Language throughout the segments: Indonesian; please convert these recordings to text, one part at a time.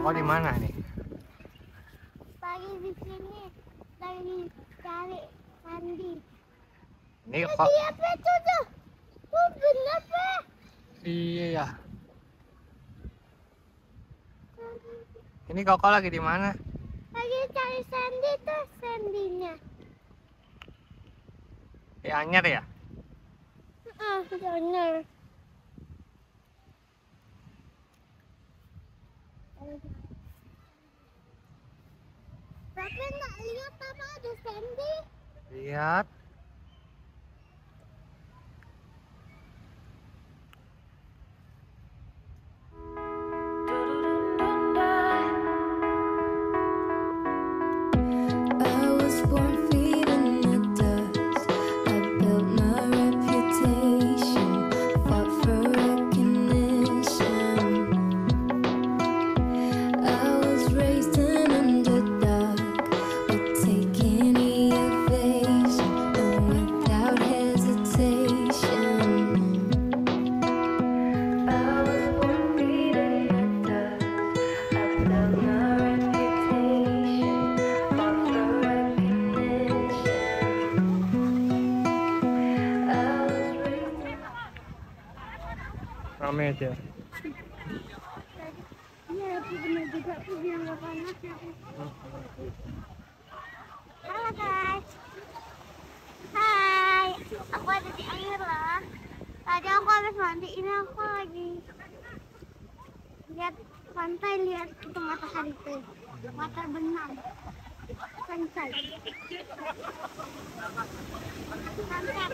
Kok di mana nih? Lagi di sini, lagi cari mandi. Ini kok? Siapa itu tuh? Oh, bener Pak. Iya ya. Ini Koko lagi di mana? Lagi cari Sandy tuh, Sandinya. Di Anyer ya? Bener. Tapi nggak lihat apa ada Sandy. Lihat. Rame aja. Iya, benar juga tuh biar nggak panas ya. Halo guys. Hai, aku ada di Anyer lah. Tadi aku habis mandi, ini aku lagi lihat pantai, lihat itu matahari tuh, mata benam, sunset. Sunset.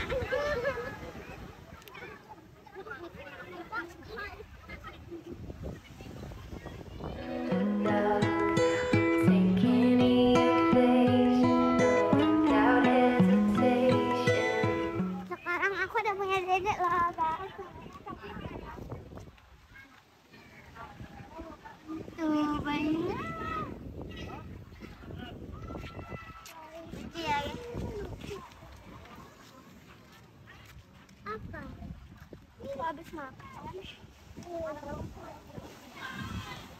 Sekarang aku udah punya dedek loh guys. Tuh banyak. Iya. Apa? Ini habis makan.